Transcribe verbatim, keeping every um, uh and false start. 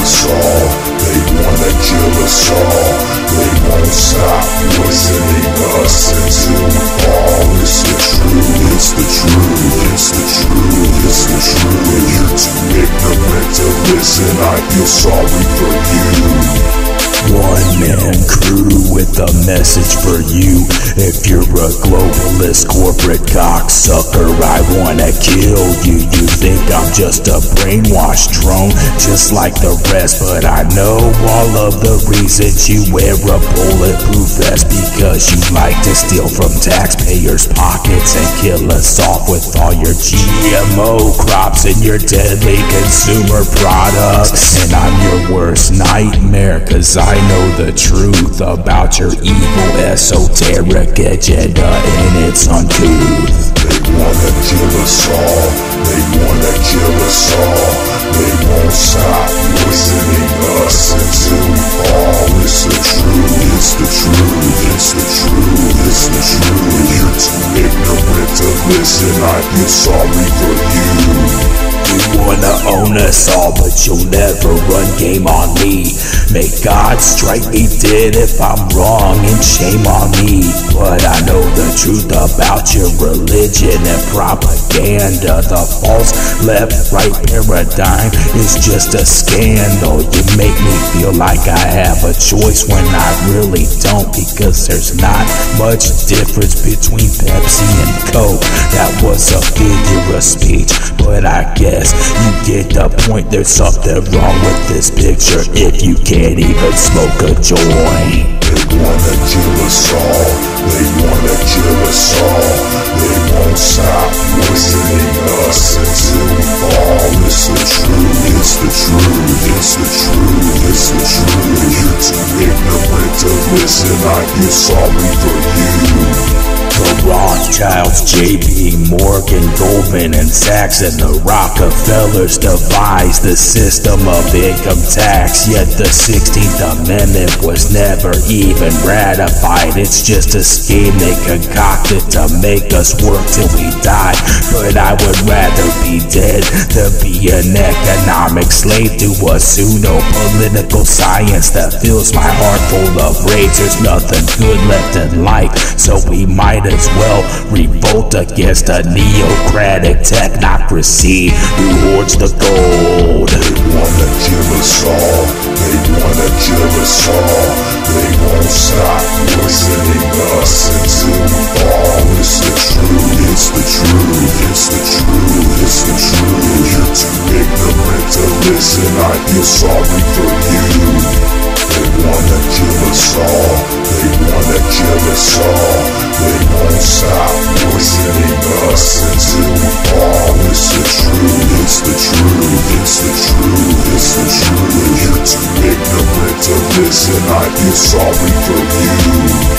us all. They wanna kill us all. They won't stop poisoning us until we fall. It's the truth, it's the truth, it's the truth, it's the truth. If you're too ignorant to listen, I feel sorry for you. One Man Kru with a message for you. If you're a globalist corporate cocksucker, I wanna kill you. You think I'm just a brainwashed drone, just like the rest, but I know all of the reasons you wear a bulletproof vest. Because you like to steal from taxpayers' pockets and kill us off with all your G M O crops and your deadly consumer products. And I'm your worst nightmare, cause I I know the truth about your evil esoteric agenda, and it's uncouth. They wanna kill us all. They wanna kill us all. They won't stop poisoning us until we fall. It's the truth, it's the truth, it's the truth, it's the truth. If you're too ignorant to listen, I feel sorry for you. You wanna own us all, but you'll never run game on me. May God strike me dead if I'm wrong, and shame on me. But I know the truth about your religion and propaganda. The false left-right paradigm is just a scandal. You make me feel like I have a choice when I really don't, because there's not much difference between Pepsi and Coke. That was a figure of speech, but I guess you get the point. There's something wrong with this picture if you can't even smoke a joint. They wanna kill us all. They wanna kill us all. They won't stop poisoning us until we fall. It's the truth, it's the truth, it's the truth, it's the truth. If you're too ignorant to listen, I feel sorry for you. The Rothschilds, J P Morgan, Goldman and Sachs, and the Rockefellers devised the system of income tax. Yet the sixteenth Amendment was never even ratified. It's just a scheme they concocted to make us work till we die. But I would rather be dead than be an economic slave to a pseudo-political science that fills my heart full of rage. There's nothing good left in life, so we might as well revolt against a neocratic technocracy who hoards the gold. They wanna kill us all. They wanna kill us all. They won't stop poisoning us until we fall. It's the truth, it's the truth, it's the truth, it's the truth. If you're too ignorant to listen, I feel sorry for you. They wanna kill us all. They wanna kill us all. They won't stop poisoning us until we fall. It's the truth, it's the truth, it's the truth, it's the truth. If you're too ignorant to listen, I feel sorry for you.